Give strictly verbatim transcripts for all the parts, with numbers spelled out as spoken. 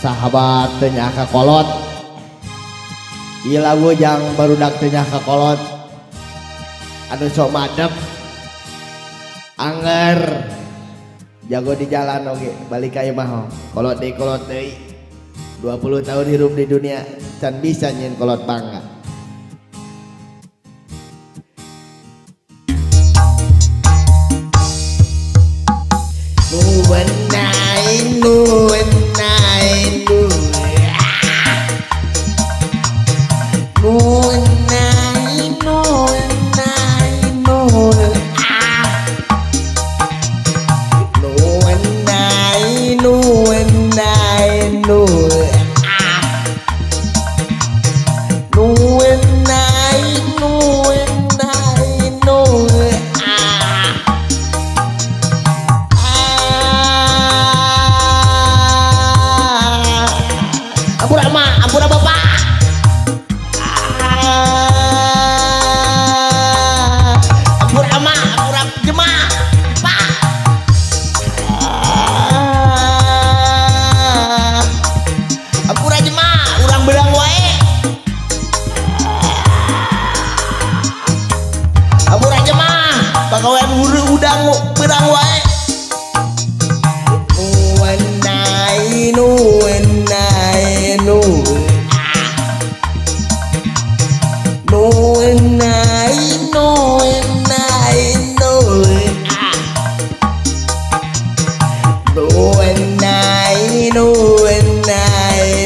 sahabat tenya kakolot ieu lagu jang barudak tenya kakolot anu sok madep anger jago di jalan oge balik ka imah kolot deui kolot deui dua puluh tahun hidup di dunia can bisa nyin kolot bangga. Nuwenai nuwenai nuwenai nuwenai nuwenai nuwenai ampura ma ampura bapak ampura ma ampura jemaah pak ampura jemaah urang belang wae ampura jemaah pagawean huru udang belang wae nuwenai nuwenai nuwenai nuwenai nuwenai nuwenai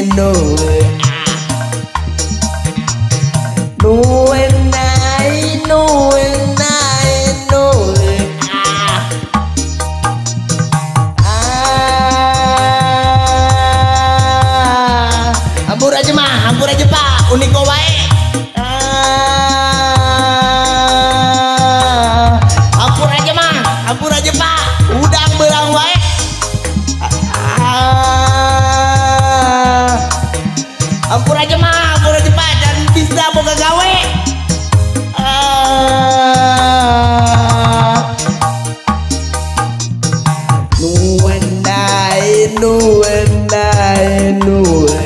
nuwenai nuwenai ampur aja mah, ampur aja pak, unik kok wae. Ah, ampur aja mah, ampur aja pak, udang belang wae. Ah, ampur aja mah, ampur aja pak, dan bisa boga gawe. Ah, nuwenai, nuwenai, nuwenai.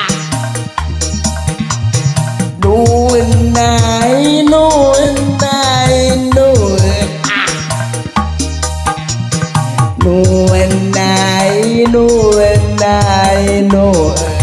Nuwenai, nuwenai, nuwenai, nuwenai, nuwenai.